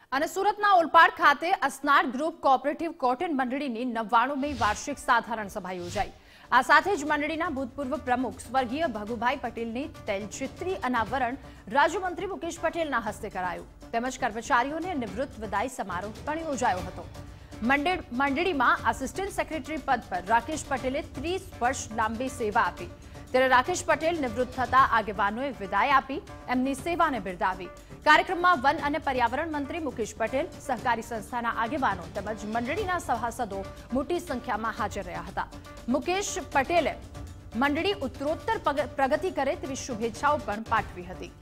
અને સુરતના ઓલપાડ ખાતે અસનાડ ગ્રુપ કોઓપરેટિવ કોટન મંડળીની 99મી વાર્ષિક સાધારણ સભા યોજાઈ। આ સાથે જ મંડળીના ભૂતપૂર્વ પ્રમુખ સ્વર્ગીય ભગુભાઈ પટેલની તૈલચિત્રી અનાવરણ રાજ્યમંત્રી મુકેશ પટેલના હસ્તે કરાયું, તેમજ કર્મચારીઓને નિવૃત્ત વિદાય સમારોહ પણ યોજાયો હતો। મંડળીમાં આસિસ્ટન્ટ સેક્રેટરી પદ પર રાકેશ પટેલે 30 વર્ષ લાંબી સેવા આપી, ત્યારે રાકેશ પટેલ નિવૃત્ત થતા આગેવાનોએ વિદાય આપી એમની સેવાને બિરદાવી। कार्यक्रम वन और पर्यावरण मंत्री मुकेश पटेल, सहकारी संस्था आगेवानों તેમજ मंडळीना सभासदों मोटी संख्या में हाजर रह्या हता। मुकेश पटेले मंडળી उत्तरोत्तर प्रगति करे तेवी शुभेच्छाओं पण पाठवी हती।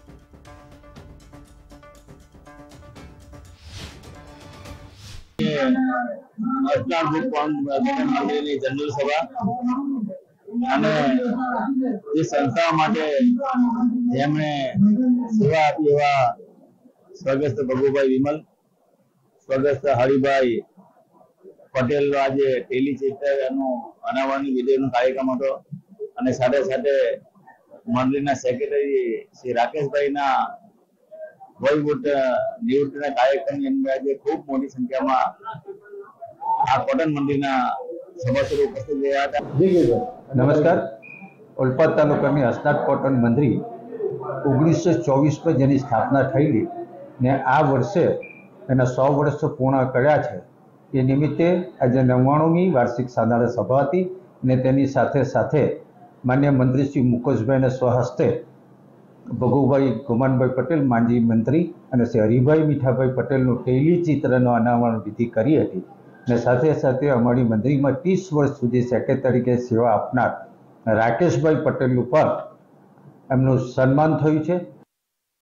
जनरल सभा અને જે સંસ્થા માટે જેમણે સેવા આપી એવા સ્વર્ગસ્થ ભગુભાઈ વિમલ, સ્વર્ગસ્થ હરિભાઈ પટેલ આજે ટેલિચિત્રનું અનાવરણની વિધિનો કાર્યક્રમ હતો અને સાથે સાથે મંડળીના સેક્રેટરી શ્રી રાકેશભાઈના વયવૃત્ત નિવૃત્તિના કાર્યક્રમની અંદર આજે ખૂબ મોટી સંખ્યામાં આ કોટન મંડળીના સભાસદો ઉપસ્થિત રહ્યા હતા। नमस्कार। ओलपाड तालुकानी असनाड कॉटन मंडળી 1924 पर जेनी स्थापना थयेली ने आ वर्षे एना 100 वर्ष पूर्ण कर्या छे। ए निमित्ते आज 99મી वार्षिक साधारण सभा हती ने तेनी साथे साथे माननीय मंत्री श्री मुकेशभाईना स्वहस्ते भगुभाई गुमानभाई पटेल माजी मंत्री અને શ્રી હરિભાઈ મીઠાભાઈ પટેલનું ટેલિચિત્રનો અનાવરણ વિધિ કરી હતી અને સાથે સાથે અમારી મંડળીમાં 30 વર્ષ સુધી સેક્રેટરી તરીકે સેવા આપનાર રાકેશભાઈ પટેલનું પણ એમનું સન્માન થયું છે।